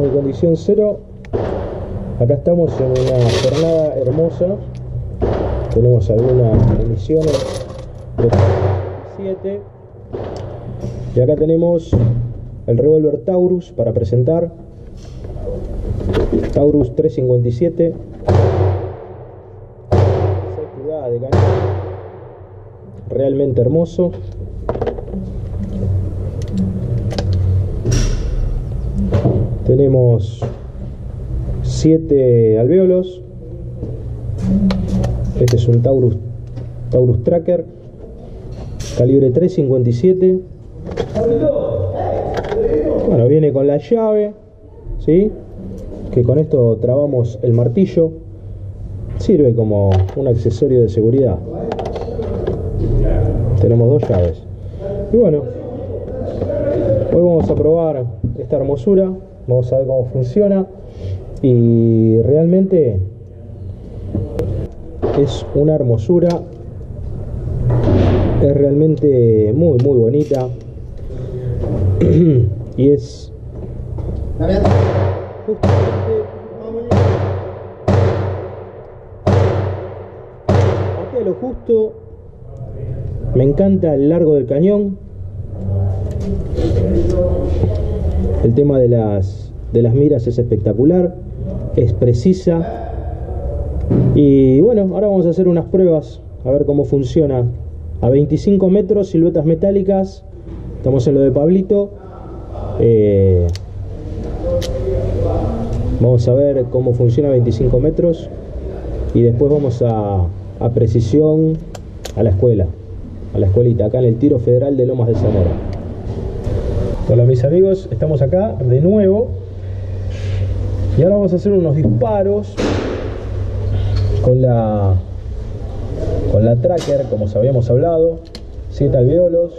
amigos de Condición Cero, acá estamos en una jornada hermosa. Tenemos algunas municiones de 7 y acá tenemos el revólver Taurus para presentar. Taurus 357, 6 pulgadas de cañón, realmente hermoso. Tenemos 7 alvéolos. Este es un Taurus Tracker, calibre 357. Bueno, viene con la llave, ¿sí? Que con esto trabamos el martillo. Sirve como un accesorio de seguridad. Tenemos 2 llaves. Y bueno, hoy vamos a probar esta hermosura. Vamos a ver cómo funciona. Y realmente es una hermosura. Es realmente muy bonita. Y es justamente aquí lo justo. Me encanta el largo del cañón. El tema de las miras es espectacular, es precisa. Y bueno, ahora vamos a hacer unas pruebas a ver cómo funciona. A 25 metros, siluetas metálicas. Estamos en lo de Pablito. Vamos a ver cómo funciona a 25 metros. Y después vamos a precisión a la escuela, a la escuelita, acá en el Tiro Federal de Lomas de Zamora. Hola mis amigos, estamos acá de nuevo. Y ahora vamos a hacer unos disparos con la Tracker, como habíamos hablado. 7 alvéolos.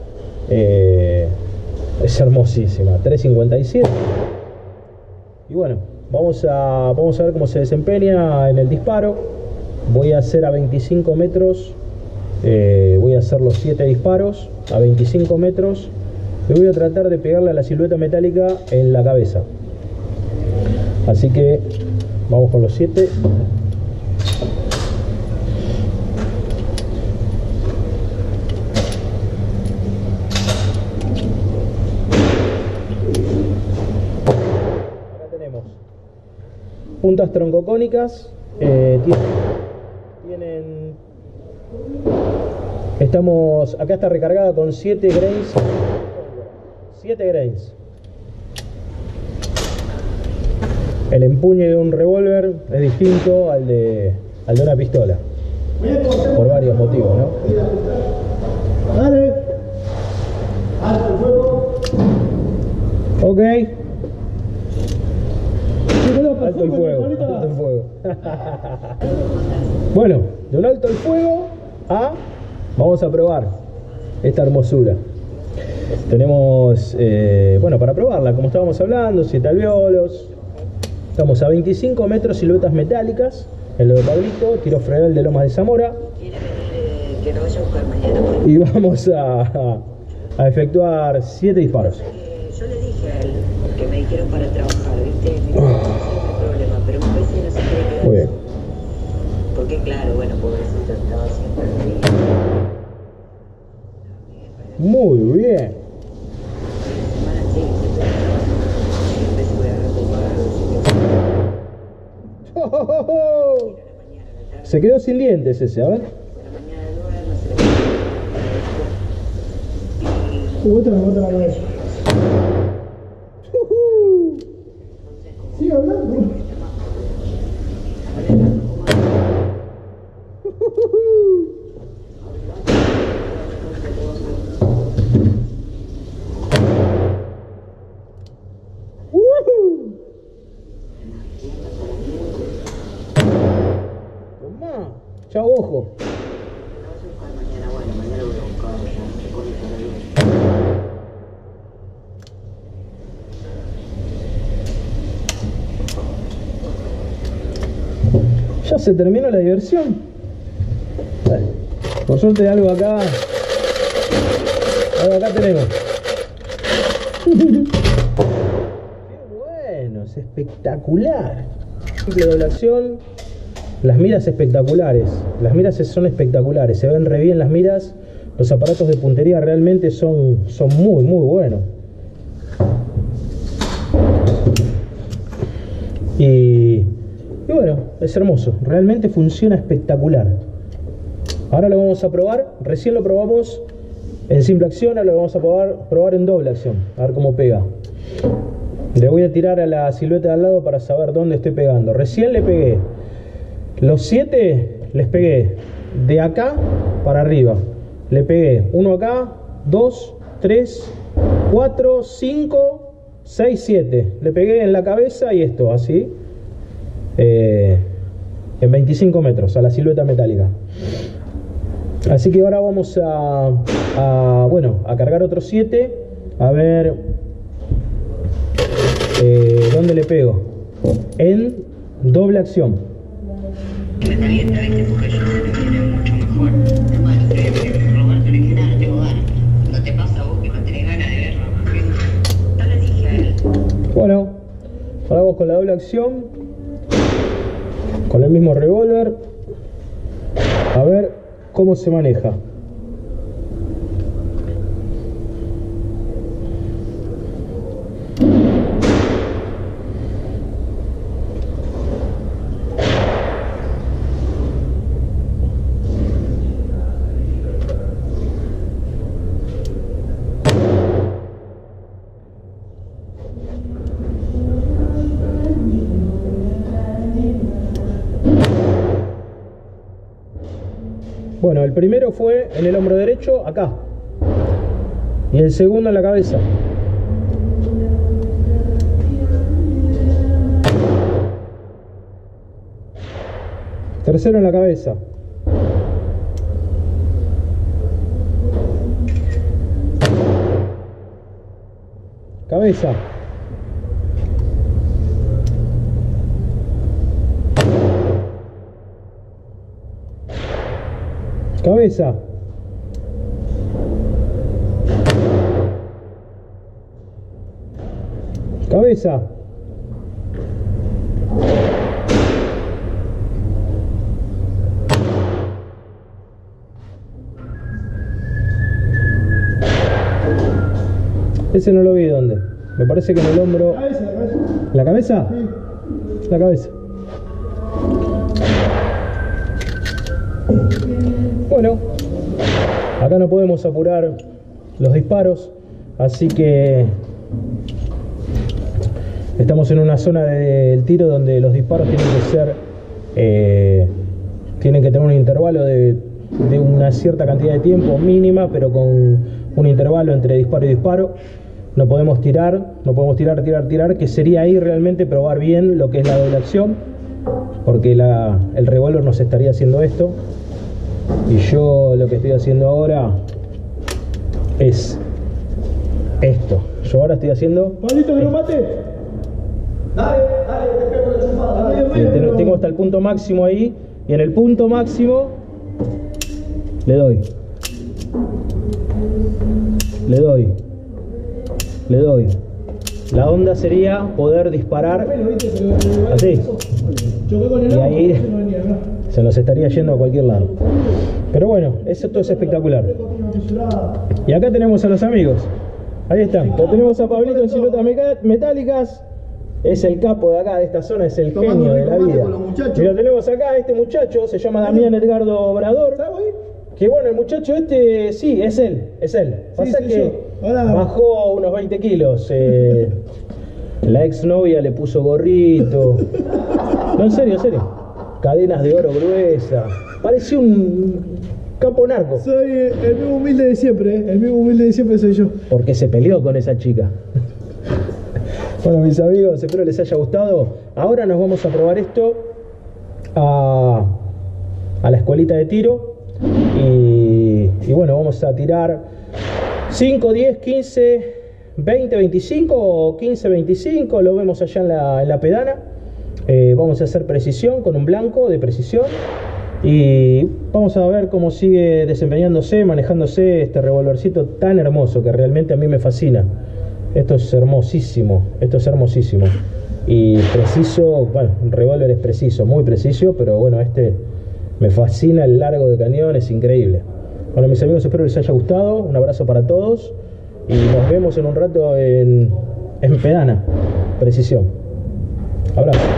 Es hermosísima, 357. Y bueno, vamos a ver cómo se desempeña en el disparo. Voy a hacer a 25 metros. Voy a hacer los 7 disparos a 25 metros. Y voy a tratar de pegarle a la silueta metálica en la cabeza. Así que vamos con los 7. Acá tenemos puntas troncocónicas. Tienen... Acá está recargada con 7 grains. 7 grains. El empuñe de un revólver es distinto al de una pistola, por varios motivos, ¿no? Dale. Alto el fuego. Ok. Alto el fuego. Alto el fuego. Bueno, de un alto el fuego a... Vamos a probar esta hermosura. Tenemos, bueno, para probarla, como estábamos hablando, 7 alvéolos. Estamos a 25 metros, siluetas metálicas, en lo de Pablito, Tiro Federal de Lomas de Zamora. Que lo vaya a buscar mañana. Y vamos a efectuar 7 disparos. Yo le dije a él que me dijeron para trabajar, ¿viste? No hay problema, pero me parece que no se puede quedar. Muy bien. Porque claro, bueno, pobrecito, estaba siempre ahí. Muy bien. Se quedó sin dientes ese, a ver. Otra vez. Sigue hablando. Chao, ojo. Ya se terminó la diversión. Dale. Por suerte algo acá. Algo acá tenemos. Qué bueno. es espectacular. Simple doble acción. Las miras espectaculares. Las miras son espectaculares. Se ven re bien las miras. Los aparatos de puntería realmente son muy buenos. Y bueno, es hermoso. Realmente funciona espectacular. Ahora lo vamos a probar. Recién lo probamos en simple acción. Ahora lo vamos a probar en doble acción. A ver cómo pega. Le voy a tirar a la silueta de al lado para saber dónde estoy pegando. Recién le pegué. Los 7 les pegué de acá para arriba. Le pegué uno acá, 2, 3, 4, 5, 6, 7. Le pegué en la cabeza y esto, así. En 25 metros a la silueta metálica. Así que ahora vamos a cargar otros 7. A ver dónde le pego. En doble acción. Está bien, porque yo sé que viene mucho mejor. Bueno, Roberto le dije, nada, no tengo ganas. ¿No te pasa a vos que no tenés ganas de verlo? No le dije a él. Bueno, ahora vamos con la doble acción. Con el mismo revólver. A ver cómo se maneja. Bueno, el primero fue en el hombro derecho, acá. Y el segundo en la cabeza. Tercero en la cabeza. Cabeza. Cabeza. Cabeza. Ese no lo vi, ¿dónde? Me parece que en el hombro... ¿La cabeza? Sí. La cabeza. Bueno, acá no podemos apurar los disparos, así que estamos en una zona del tiro donde los disparos tienen que ser, tienen que tener un intervalo de una cierta cantidad de tiempo mínima, pero con un intervalo entre disparo y disparo. No podemos tirar, que sería ahí realmente probar bien lo que es la doble acción, porque el revólver nos estaría haciendo esto. Y yo lo que estoy haciendo ahora es esto. Yo ahora estoy haciendo... Pablito, que no mate. Dale, te pego la chupada. Tengo hasta el punto máximo ahí. Y en el punto máximo le doy. La onda sería poder disparar así. Y ahí se nos estaría yendo a cualquier lado. Pero bueno, esto es espectacular. Y acá tenemos a los amigos. Ahí están. Lo tenemos a Pablito en siluetas metálicas. Es el capo de acá, de esta zona, es el genio de la vida. Y lo tenemos acá, este muchacho, se llama Damián Edgardo Obrador. Que bueno, el muchacho este, sí, es él. Pasa que bajó unos 20 kilos. La exnovia le puso gorrito. No, en serio. Cadenas de oro gruesa. Parecía un capo narco. Soy el mismo humilde de siempre, el mismo humilde de siempre soy yo. Porque se peleó con esa chica. Bueno, mis amigos, espero les haya gustado. Ahora nos vamos a probar esto a la escuelita de tiro. Y bueno, vamos a tirar 5, 10, 15, 20, 25 o 15, 25. Lo vemos allá en la pedana. Vamos a hacer precisión con un blanco de precisión. Y vamos a ver cómo sigue desempeñándose, manejándose este revolvercito tan hermoso que realmente a mí me fascina. Esto es hermosísimo, Y preciso, bueno, un revólver es preciso, muy preciso, pero bueno, este me fascina el largo de cañón, es increíble. Bueno, mis amigos, espero les haya gustado. Un abrazo para todos y nos vemos en un rato en Pedana, precisión. Abrazo.